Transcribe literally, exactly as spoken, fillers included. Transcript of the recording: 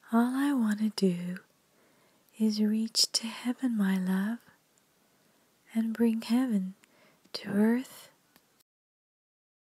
All I want to do is reach to heaven, my love, and bring heaven to earth